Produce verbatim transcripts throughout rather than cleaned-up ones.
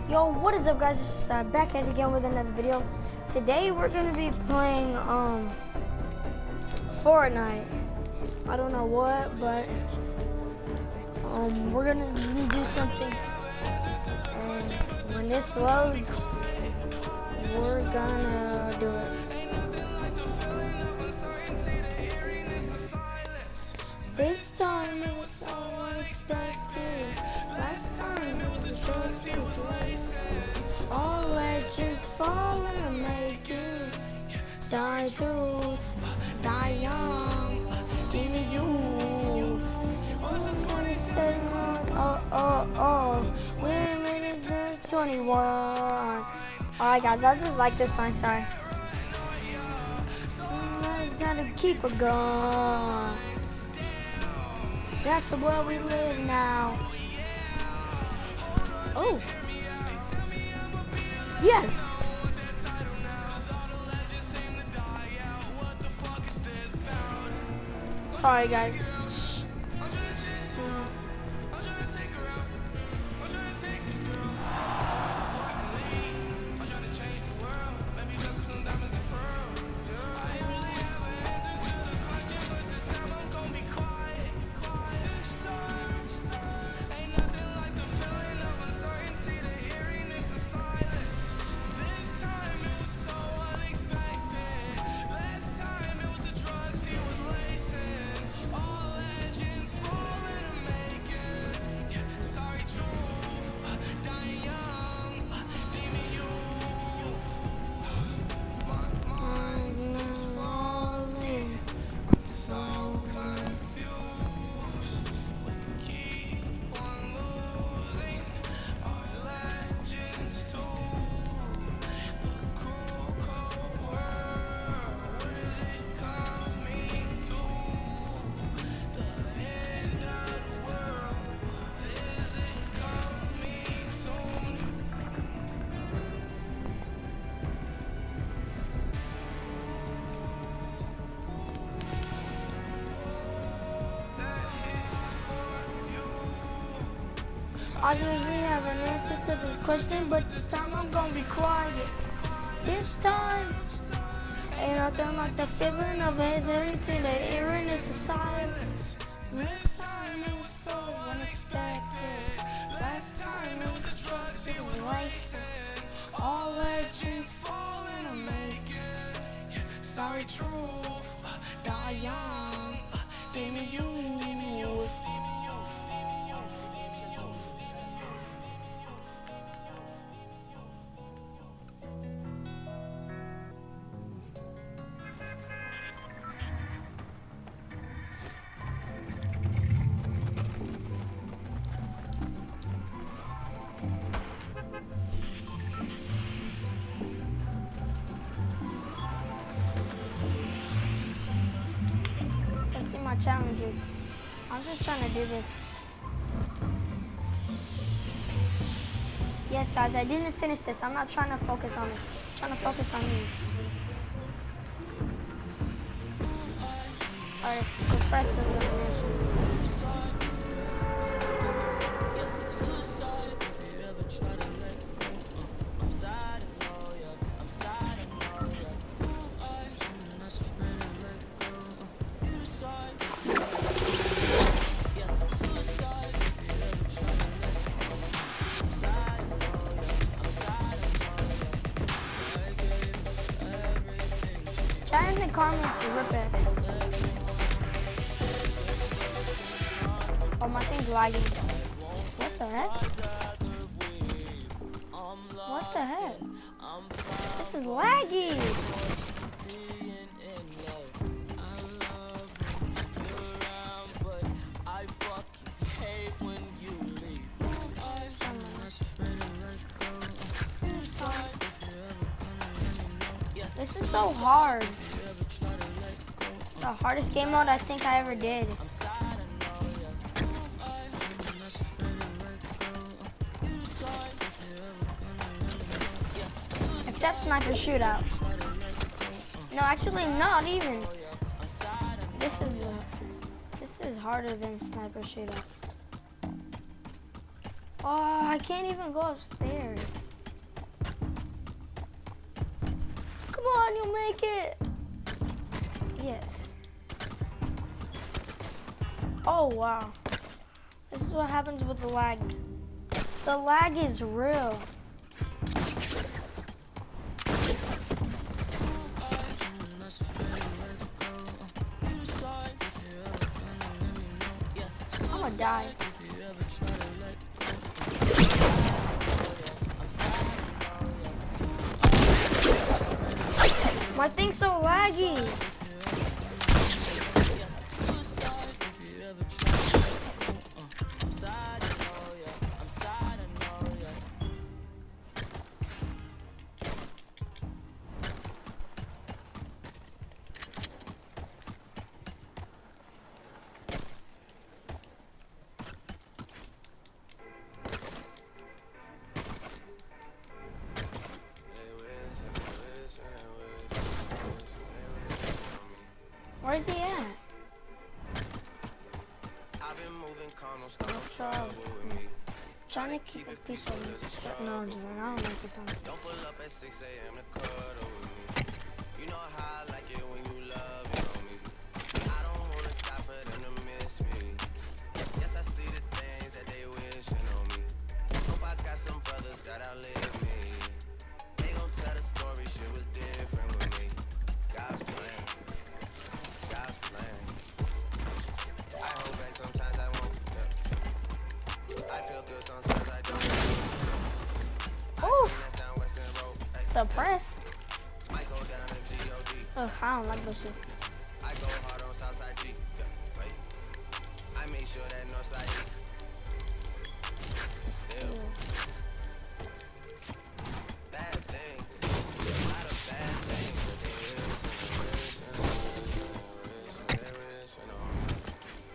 Yo, what is up, guys? It's, uh, back at it again with another video. Today we're gonna be playing um Fortnite. I don't know what, but um we're gonna do something. And when this loads, we're gonna do it. This time it was so unexpected. Last time it was just late. All legends fall and make you die to die young. Give me you. Oh, twenty-seven. Oh, oh, oh. We're minute twenty-one. Alright, guys, I just like this song. Sorry. I just gotta keep it going. That's the world we live now. Oh. Yes. Sorry, guys. I usually have an answer to this question, but this time I'm gonna be quiet. This time, ain't nothing like the feeling of hesitancy to the air and it's a silence. This time it was so unexpected. Last time it was the drugs it was wasted. All legends falling to make it. Sorry, truth, die young. Give me you. Challenges. I'm just trying to do this. Yes, guys, I didn't finish this. I'm not trying to focus on it. I'm trying to focus on me. Alright, let's press the elimination. In the comments, rip it. Oh, my thing's lagging. What the heck? What the heck? This is laggy. This is so hard. The hardest game mode I think I ever did. Except Sniper Shootout. No, actually not even. This is uh, this is harder than Sniper Shootout. Oh, I can't even go upstairs. Come on, you'll make it. Yes. Oh, wow. This is what happens with the lag. The lag is real. I'm gonna die. My thing's so laggy. Where's he at? I've been moving calm, no trouble with me. Trying to keep a piece of this no, dude, I don't like this one. Don't pull up at six A M to cuddle with me. You know how I like it when you love it on me. I don't wanna stop for them to miss me. Yes, I see the things that they wishing on me. Hope I got some brothers that outlive me. They gon' tell the story, shit was different with me. God's plan. God's plan. I hold back sometimes I won't. Yeah. I feel good sometimes I don't. Oh, suppressed. I go down to G O D. Ugh, I don't like this shit. I go hard on Southside G. Yeah, wait. I make sure that Northside E. Still. Bad things. A lot of bad things that they wish and they wish and they wish and they wish and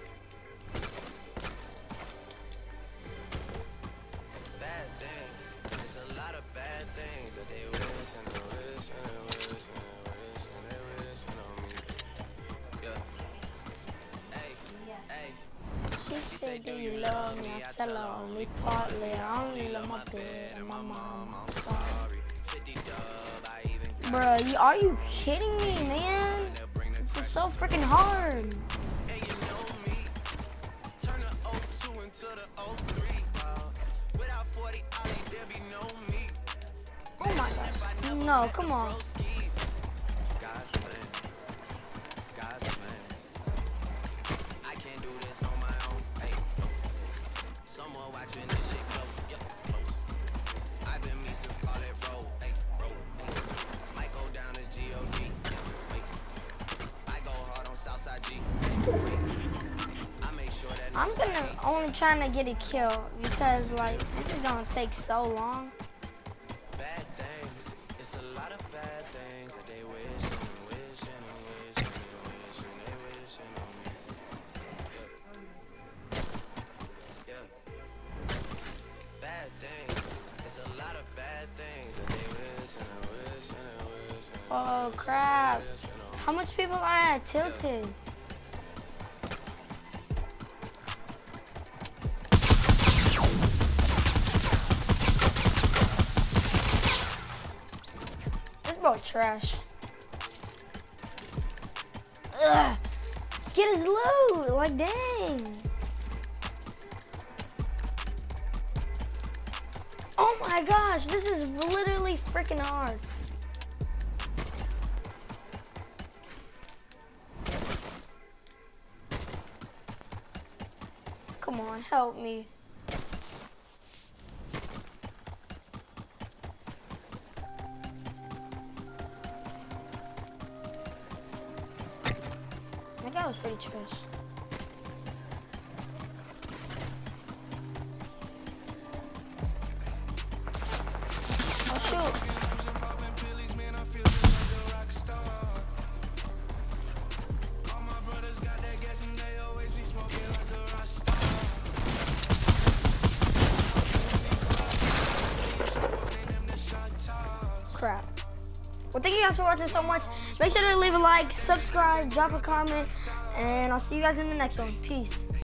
on. Bad things. It's a lot of bad things that they wish and they wish and they wish and they wish and they wish and on me. Yeah. Hey, hey. She said, do you love me? I tell her only partly. I only love my bed and my mom. I'm sorry. Bruh, you, are you kidding me, man? This is so freaking hard. Hey, you know me. Turn the oh two into the oh three. Without forty, there be no me. Oh my gosh. No, come on. God's plan. God's plan. I can't do this on my own. Hey, someone watching this shit close. Yep, close. I've been me since Scarlet Road. Hey, road. Might go down as G O D. Yeah, wait. I go hard on Southside G. Wait. I make sure that I'm gonna only trying to get a kill because like this is gonna take so long. Bad things. It's a lot of bad things that they wish and wish and wish and they wish and they wish and on me. Yeah. Yeah. Bad things. It's a lot of bad things that they wish and they wish and they wish and they oh wish crap. And wish and how much people are at Tilted? Yeah. Bro, trash. Ugh. Get his loot. Like, dang. Oh my gosh, this is literally freaking hard. Come on, help me. That was pretty trash. Oh shoot. Crap. Well, thank you guys for watching so much. Make sure to leave a like, subscribe, drop a comment, and I'll see you guys in the next one. Peace.